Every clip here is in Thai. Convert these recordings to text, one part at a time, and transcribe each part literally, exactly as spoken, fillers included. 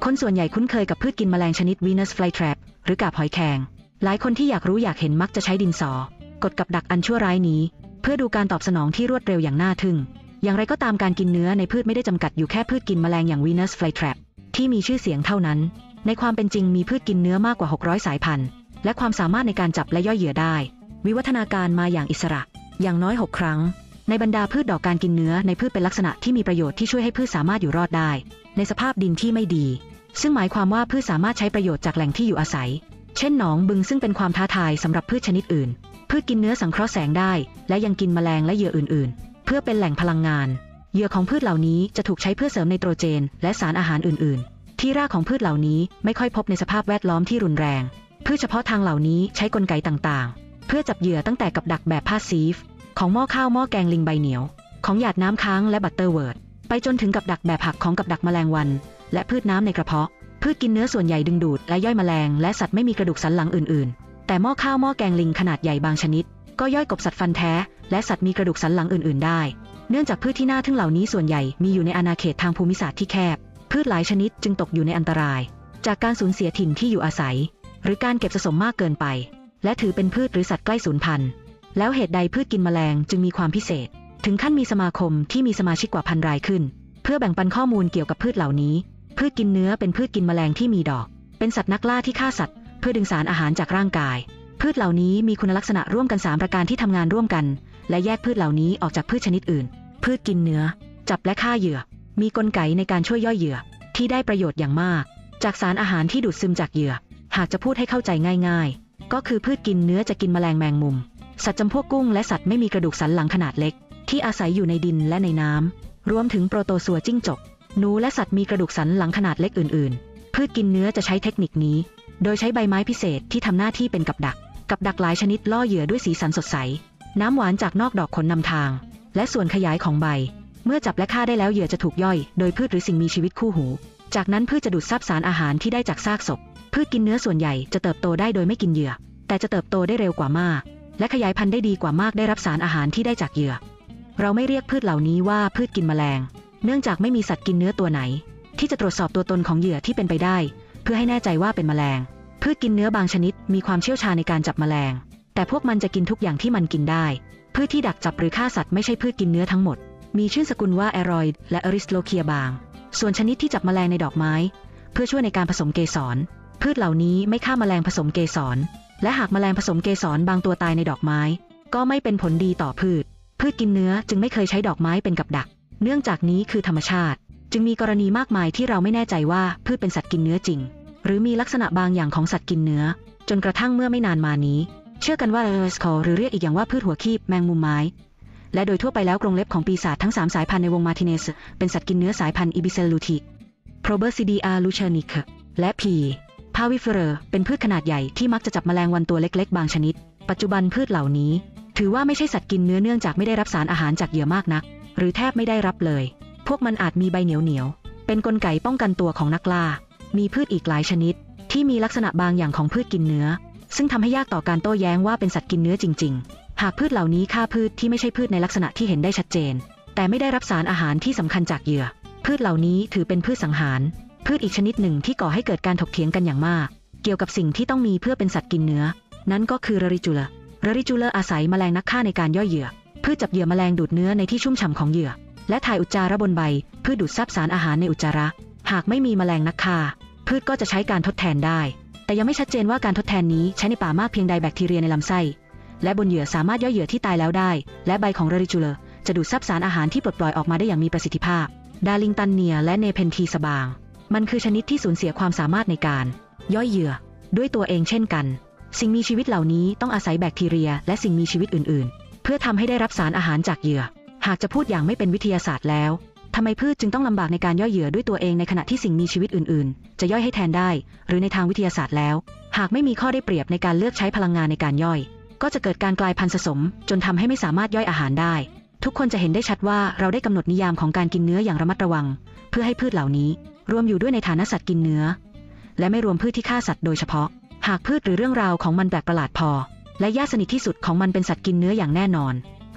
คนส่วนใหญ่คุ้นเคยกับพืชกินแมลงชนิด Venus flytrap หรือกาบหอยแครงหลายคนที่อยากรู้อยากเห็นมักจะใช้ดินสอกดกับดักอันชั่วร้ายนี้เพื่อดูการตอบสนองที่รวดเร็วอย่างน่าทึ่งอย่างไรก็ตามการกินเนื้อในพืชไม่ได้จำกัดอยู่แค่พืชกินแมลงอย่าง Venus flytrap ที่มีชื่อเสียงเท่านั้นในความเป็นจริงมีพืชกินเนื้อมากกว่าหกร้อยสายพันธุ์และความสามารถในการจับและย่อยเหยื่อได้วิวัฒนาการมาอย่างอิสระอย่างน้อยหกครั้งในบรรดาพืชดอกการกินเนื้อในพืชเป็นลักษณะที่มีประโยชน์ที่ช่วยให้พืชสามารถอยู่รอดได้ในสภาพดินที่ไม่ดีซึ่งหมายความว่าพืชสามารถใช้ประโยชน์จากแหล่งที่อยู่อาศัยเช่นหนองบึงซึ่งเป็นความท้าทายสำหรับพืชชนิดอื่นพืชกินเนื้อสังเคราะห์แสงได้และยังกินแมลงและเหยื่ออื่นๆเพื่อเป็นแหล่งพลังงานเหยื่อของพืชเหล่านี้จะถูกใช้เพื่อเสริมไนโตรเจนและสารอาหารอื่นๆที่รากของพืชเหล่านี้ไม่ค่อยพบในสภาพแวดล้อมที่รุนแรงพืชเฉพาะทางเหล่านี้ใช้กลไกต่างๆเพื่อจับเหยื่อตั้งแต่กับดักแบบพาสซีฟของหม้อข้าวหม้อแกงลิงใบเหนียวของหยาดน้ำค้างและบัตเตอร์เวิร์ดไปจนถึงกับดักแบบหักของกับดักแมลงวันและพืชน้ำในกระเพาะพืชกินเนื้อส่วนใหญ่ดึงดูดและย่อยแมลงและสัตว์ไม่มีกระดูกสันหลังอื่นๆแต่หม้อข้าวหม้อแกงลิงขนาดใหญ่บางชนิดก็ย่อยกบสัตว์ฟันแท้และสัตว์มีกระดูกสันหลังอื่นๆได้เนื่องจากพืชที่น่าทึ่งเหล่านี้ส่วนใหญ่มีอยู่ในอาณาเขตทางภูมิศาสตร์ที่แคบพืชหลายชนิดจึงตกอยู่ในอันตรายจากการสูญเสียถิ่นที่อยู่อาศัยหรือการเก็บสะสมมากเกินไปและถือเป็นพืชหรือสัตว์ใกล้สูญพันธุ์แล้วเหตุใดพืชกินแมลงจึงมีความพิเศษถึงขั้นมีสมาคมที่มีสมาชิกกว่าพันรายขึ้นเพื่อแบ่งปันข้อมูลเกี่ยวกับพืชเหล่านี้พืชกินเนื้อเป็นพืชกินแมลงที่มีดอกเป็นสัตว์นักล่าที่ฆ่าสัตว์เพื่อดึงสารอาหารจากร่างกายพืชเหล่านี้มีคุณลักษณะร่วมกันสามประการที่ทำงานร่วมกันและแยกพืชเหล่านี้ออกจากพืชชนิดอื่นพืชกินเนื้อจับและฆ่าเหยื่อมีกลไกในการช่วยย่อยเหยื่อที่ได้ประโยชน์อย่างมากจากสารอาหารที่ดูดซึมจากเหยื่อหากจะพูดให้เข้าใจง่ายๆก็คือพืชกินเนื้อจะกินแมลงแมงมุมสัตว์จำพวกกุ้งและสัตว์ไม่มีกระดูกสันหลังขนาดเล็กที่อาศัยอยู่ในดินและในน้ำรวมถึงโปรโตซัวจิ้งจกหนูและสัตว์มีกระดูกสันหลังขนาดเล็กอื่นๆพืชกินเนื้อจะใช้เทคนิคนี้โดยใช้ใบไม้พิเศษที่ทำหน้าที่เป็นกับดักกับดักหลายชนิดล่อเหยื่อด้วยสีสันสดใสน้ำหวานจากนอกดอกขนนำทางและส่วนขยายของใบเมื่อจับและฆ่าได้แล้วเหยื่อจะถูกย่อยโดยพืชหรือสิ่งมีชีวิตคู่หูจากนั้นพืชจะดูดซับสารอาหารที่ได้จากซากศพพืชกินเนื้อส่วนใหญ่จะเติบโตได้โดยไม่กินเหยื่อแต่จะเติบโตได้เร็วกว่ามากและขยายพันธุ์ได้ดีกว่ามากได้รับสารอาหารที่ได้จากเหยื่อเราไม่เรียกพืชเหล่านี้ว่าพืชกินแมลงเนื่องจากไม่มีสัตว์กินเนื้อตัวไหนที่จะตรวจสอบตัวตนของเหยื่อที่เป็นไปได้เพื่อให้แน่ใจว่าเป็นแมลงพืชกินเนื้อบางชนิดมีความเชี่ยวชาญในการจับแมลงแต่พวกมันจะกินทุกอย่างที่มันกินได้พืชที่ดักจับหรือฆ่าสัตว์ไม่ใช่พืชกินเนื้อทั้งหมดมีชื่อสกุลว่าแอรอยด์และอริสโลเคียบางส่วนชนิดที่จับแมลงในดอกไม้เพื่อช่วยในการผสมเกสรพืชเหล่านี้ไม่ฆ่าแมลงผสมเกสรและหากแมลงผสมเกสรบางตัวตายในดอกไม้ก็ไม่เป็นผลดีต่อพืชพืชกินเนื้อจึงไม่เคยใช้ดอกไม้เป็นกับดักเนื่องจากนี้คือธรรมชาติจึงมีกรณีมากมายที่เราไม่แน่ใจว่าพืชเป็นสัตว์กินเนื้อจริงหรือมีลักษณะบางอย่างของสัตว์กินเนื้อจนกระทั่งเมื่อไม่นานมานี้เชื่อกันว่าเอสคอหรือเรียกอีกอย่างว่าพืชหัวคีบแมงมุมไม้และโดยทั่วไปแล้วกรงเล็บของปีศาจทั้งสามสายพันธุ์ในวงมาร์ติเนสเป็นสัตว์กินเนื้อสายพันธุ์อิบิเซลลูติโพรเบอร์ซิดีอาลูเชนิคและพีพาวิเฟเรอร์เป็นพืชขนาดใหญ่ที่มักจะจับแมลงวันตัวเล็กๆบางชนิดปัจจุบันพืชเหล่านี้ถือว่าไม่ใช่สัตว์กินเนื้อเนื่องจากไม่ได้รับสารอาหารจากเหยื่อมากนักหรือแทบไม่ได้รับเลยพวกมันอาจมีใบเหนียวๆเป็นกลไกป้องกันตัวของนักล่ามีพืชอีกหลายชนิดที่มีลักษณะบางอย่างของพืชกินเนื้อซึ่งทำให้ยากต่อการโต้แย้งว่าเป็นสัตว์กินเนื้อจริงๆหากพืชเหล่านี้ฆ่าพืชที่ไม่ใช่พืชในลักษณะที่เห็นได้ชัดเจนแต่ไม่ได้รับสารอาหารที่สำคัญจากเหยื่อพืชเหล่านี้ถือเป็นพืชสังหารพืชอีกชนิดหนึ่งที่ก่อให้เกิดการถกเถียงกันอย่างมากเกี่ยวกับสิ่งที่ต้องมีเพื่อเป็นสัตว์กินเนื้อนั่นก็คือเรริจูเลเรริจูเลอาศัยแมลงนักฆ่าในการย่อยเหยื่อพืชจับเหยื่อแมลงดูดเนื้อในที่ชุ่มฉ่ำของเหยื่อและถ่ายอุจจาระบนใบพืชดูดซับสารอาหารในอุจจาระหากไม่มีแมลงนักฆ่าพืชก็จะใช้การทดแทนได้แต่ยังไม่ชัดเจนว่าการทดแทนนี้ใช้ในป่ามากเพียงใดแบคทีเรียในลำไส้และบนเหยื่อสามารถย่อยเหยื่อที่ตายแล้วได้และใบของเรริจูเลจะดูดซับสารอาหารที่ปลดปล่อยออกมาได้อย่างมีประสิทธิภาพดาร์ลิงตันเนียและเนเพนทีสบางมันคือชนิดที่สูญเสียความสามารถในการย่อยเหยื่อด้วยตัวเองเช่นกันสิ่งมีชีวิตเหล่านี้ต้องอาศัยแบคทีเรียและสิ่งมีชีวิตอื่นๆเพื่อทำให้ได้รับสารอาหารจากเหยื่อหากจะพูดอย่างไม่เป็นวิทยาศาสตร์แล้วทำไมพืชจึงต้องลำบากในการย่อยเหยื่อด้วยตัวเองในขณะที่สิ่งมีชีวิตอื่นๆจะย่อยให้แทนได้หรือในทางวิทยาศาสตร์แล้วหากไม่มีข้อได้เปรียบในการเลือกใช้พลังงานในการย่อยก็จะเกิดการกลายพันธุ์ผสมจนทำให้ไม่สามารถย่อยอาหารได้ทุกคนจะเห็นได้ชัดว่าเราได้กำหนดนิยามของการกินเนื้ออย่างระมัดระวังเพื่อให้พืชเหล่านี้รวมอยู่ด้วยในฐานะสัตว์กินเนื้อและไม่รวมพืชที่ฆ่าสัตว์โดยเฉพาะหากพืชหรือเรื่องราวของมันแปลกประหลาดพอและญาติสนิทที่สุดของมันเป็นสัตว์กินเนื้ออย่างแน่นอน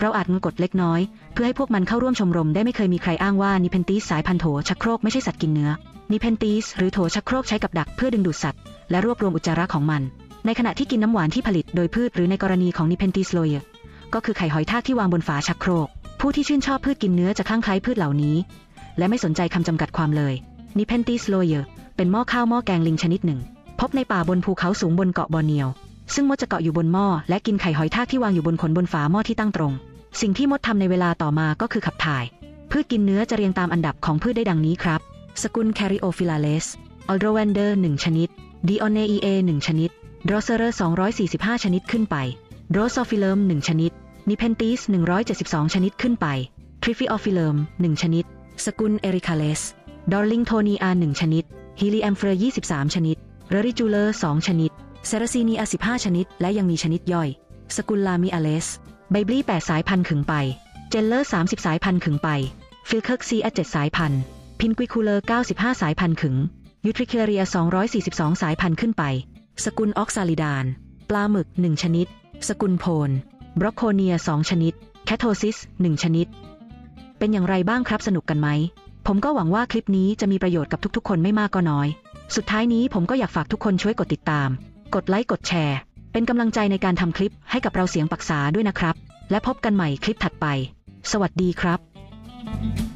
เราอาจงกฎเล็กน้อยเพื่อให้พวกมันเข้าร่วมชมรมได้ไม่เคยมีใครอ้างว่านิเพนติสสายพันธุ์โถชักโครกไม่ใช่สัตว์กินเนื้อนิเพนติสหรือโถชักโครกใช้กับดักเพื่อดึงดูดสัตว์และรวบรวมอุจจาระของมันในขณะที่กินน้ำหวานที่ผลิตโดยพืชหรือในกรณีของนิเพนติสโลเยก็คือไข่หอยทากที่วางบนฝาชักโครกผู้ที่ชื่นชอบพืชกินเนื้อจะคลั่งไคล้พืชเหล่านี้และไม่สนใจคำจำกัดความเลยนิเพนติสโลเยเป็นหม้อข้าวหม้อแกงลิงชนิดหนึ่งพบในป่าบนภูเขาสูงบนเกาะบอร์เนียวซึ่งมดจะเกาะอยู่บนหม้อและกินไข่หอยทากที่วางอยู่บนขนบนฝาหม้อที่ตั้งตรงสิ่งที่มดทำในเวลาต่อมาก็คือขับถ่ายพืชกินเนื้อจะเรียงตามอันดับของพืชได้ดังนี้ครับสกุลแคริโอฟิลาเลสออโดรแวนเดอร์หนึ่งชนิดดิออนเนอีเอหนึ่งชนิดดรอเซอร์สองร้อยสี่สิบห้าชนิดขึ้นไปโดรซอฟิเลมหนึ่งชนิดนิเพนติสหนึ่งร้อยเจ็ดสิบสองชนิดขึ้นไปทริฟิออฟิเลมหนึ่งชนิดสกุลเอริคาเลสดอร์ลิงโทนีอาหนึ่งชนิดฮิลิแอมเฟรยี่สิบสามชนิดเรริจูเลอร์สองชนิดเซราซีนีอาสิบห้าชนิดและยังมีชนิดย่อยสกุลลามิอาเลสไบบลีแปดสายพันธุ์ขึงไปเจลเลอร์สามสิบสายพันธุ์ขึงไปฟิลเคิร์กซีอเจ็ดสายพันธุ์พินกวิคูเลอร์เก้าสิบห้าสายพันธุ์ขึงยูทริเคเรียสองร้อยสี่สิบสองสายพันธุ์ขึ้นไปสกุลออกซาลิดานปลาหมึกหนึ่งชนิดสกุลโพนบรอกโคเนียสองชนิดแคทโทซิสหนึ่งชนิดเป็นอย่างไรบ้างครับสนุกกันไหมผมก็หวังว่าคลิปนี้จะมีประโยชน์กับทุกๆคนไม่มากก็น้อยสุดท้ายนี้ผมก็อยากฝากทุกคนช่วยกดติดตามกดไลค์กดแชร์เป็นกำลังใจในการทำคลิปให้กับเราเสียงปรักษาด้วยนะครับและพบกันใหม่คลิปถัดไปสวัสดีครับ